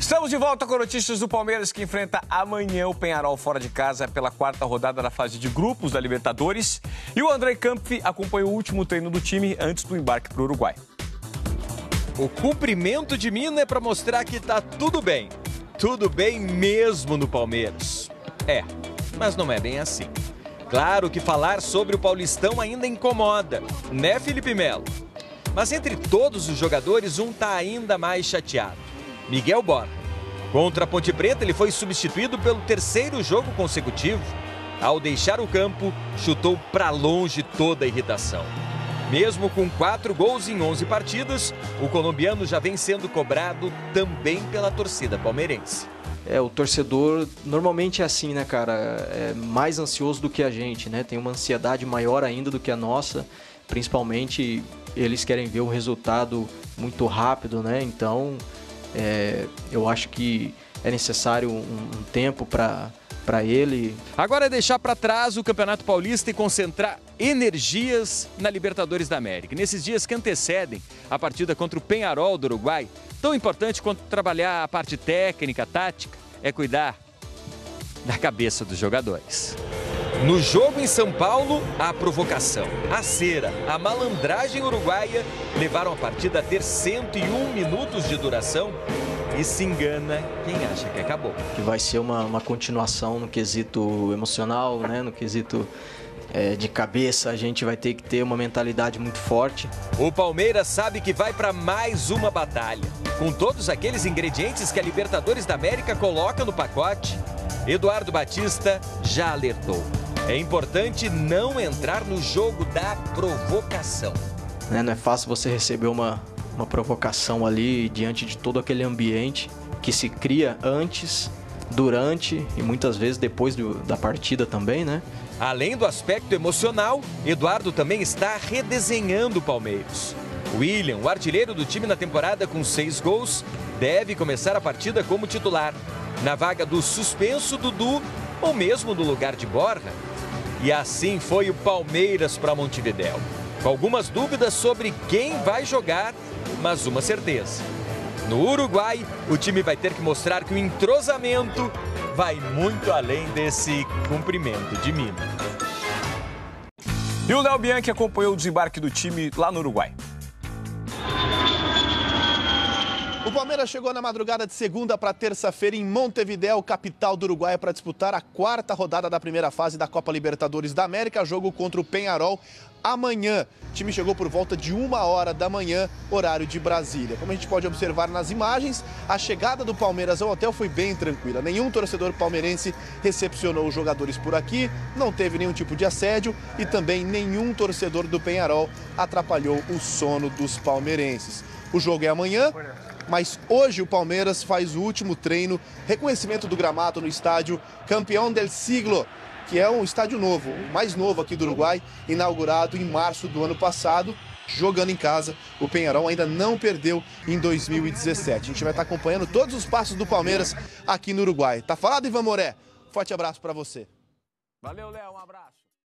Estamos de volta com notícias do Palmeiras, que enfrenta amanhã o Peñarol fora de casa pela quarta rodada da fase de grupos da Libertadores. E o André Kampf acompanhou o último treino do time antes do embarque para o Uruguai. O cumprimento de mina é para mostrar que tá tudo bem. Tudo bem mesmo no Palmeiras. Mas não é bem assim. Claro que falar sobre o Paulistão ainda incomoda, né, Felipe Melo? Mas entre todos os jogadores, um tá ainda mais chateado. Miguel Borja. Contra a Ponte Preta, ele foi substituído pelo terceiro jogo consecutivo. Ao deixar o campo, chutou para longe toda a irritação. Mesmo com 4 gols em 11 partidas, o colombiano já vem sendo cobrado também pela torcida palmeirense. O torcedor normalmente é assim, né, cara? É mais ansioso do que a gente, né? Tem uma ansiedade maior ainda do que a nossa. Principalmente, eles querem ver o resultado muito rápido, né? Então, eu acho que é necessário um tempo para ele. Agora é deixar para trás o Campeonato Paulista e concentrar energias na Libertadores da América. Nesses dias que antecedem a partida contra o Peñarol do Uruguai, tão importante quanto trabalhar a parte técnica, tática, é cuidar da cabeça dos jogadores. No jogo em São Paulo, a provocação, a cera, a malandragem uruguaia levaram a partida a ter 101 minutos de duração. E se engana quem acha que acabou. Que vai ser uma continuação no quesito emocional, né? No quesito de cabeça. A gente vai ter que ter uma mentalidade muito forte. O Palmeiras sabe que vai para mais uma batalha. Com todos aqueles ingredientes que a Libertadores da América coloca no pacote, Eduardo Batista já alertou. É importante não entrar no jogo da provocação. Não é fácil você receber uma provocação ali diante de todo aquele ambiente que se cria antes, durante e muitas vezes depois da partida também, né? Além do aspecto emocional, Eduardo também está redesenhando o Palmeiras. William, o artilheiro do time na temporada com 6 gols, deve começar a partida como titular, na vaga do suspenso Dudu ou mesmo no lugar de Borja. E assim foi o Palmeiras para Montevidéu, com algumas dúvidas sobre quem vai jogar, mas uma certeza. No Uruguai, o time vai ter que mostrar que o entrosamento vai muito além desse cumprimento de mina. E o Léo Bianchi acompanhou o desembarque do time lá no Uruguai. O Palmeiras chegou na madrugada de segunda para terça-feira em Montevidéu, capital do Uruguai, para disputar a quarta rodada da primeira fase da Copa Libertadores da América, jogo contra o Peñarol amanhã. O time chegou por volta de 1h da manhã, horário de Brasília. Como a gente pode observar nas imagens, a chegada do Palmeiras ao hotel foi bem tranquila. Nenhum torcedor palmeirense recepcionou os jogadores por aqui, não teve nenhum tipo de assédio e também nenhum torcedor do Peñarol atrapalhou o sono dos palmeirenses. O jogo é amanhã, mas hoje o Palmeiras faz o último treino, reconhecimento do gramado no estádio Campeão del Siglo, que é um estádio novo, o mais novo aqui do Uruguai, inaugurado em março do ano passado, jogando em casa. O Peñarol ainda não perdeu em 2017. A gente vai estar acompanhando todos os passos do Palmeiras aqui no Uruguai. Tá falado, Ivan Moré? Forte abraço para você. Valeu, Léo, um abraço.